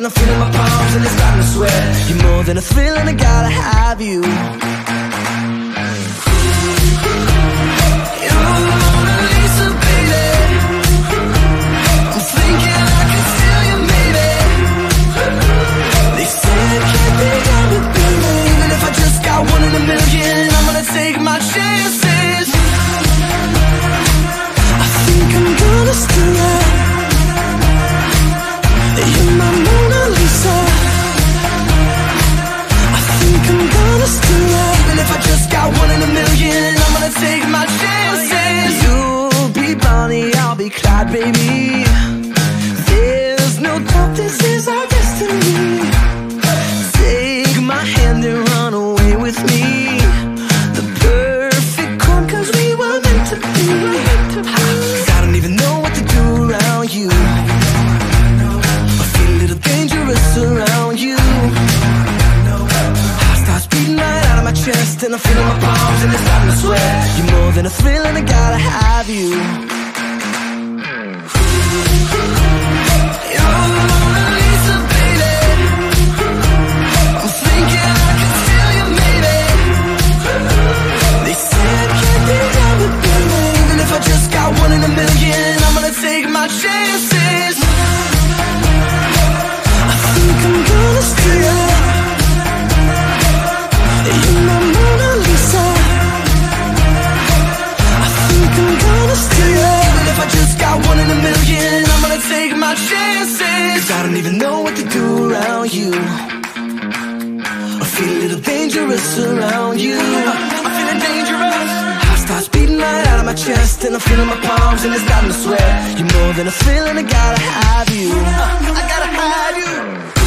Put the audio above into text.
and I'm feeling my palms and it's starting to sweat. You're more than a thrill and I gotta have you. You're the Mona Lisa, baby. I'm thinking I can steal you, maybe. They say it can't be done with baby. Even if I just got one in a million, I'm gonna take my chances. I think I'm gonna steal you. You're my Mona Lisa. I think I'm gonna steal you. Even if I just got one in a million, I'm gonna take my chances. You'll be Bonnie, I'll be Clyde, baby. There's no doubt this is our destiny. Take my hand and run away with me. The perfect crime, 'cause we were meant to be. 'Cause I don't even know what to do around you. Dangerous around you. Heart starts beating right out of my chest and I'm feeling my palms and it's starting to sweat. You're more than a thrill and I gotta have you. You're the Mona Lisa, baby. I'm thinking I can steal you, maybe. They say I can't be done with baby. Even if I just got one in a million, I'm gonna take my chances. I'm gonna steal you. You're my Mona Lisa. I think I'm gonna steal you. Even if I just got one in a million, I'm gonna take my chances. 'Cause I don't even know what to do around you. I feel a little dangerous around you. I'm feeling dangerous. Heart starts beating right out of my chest and I'm feeling my palms and it's starting to sweat. You're more than a thrill and I gotta have you. I gotta have you.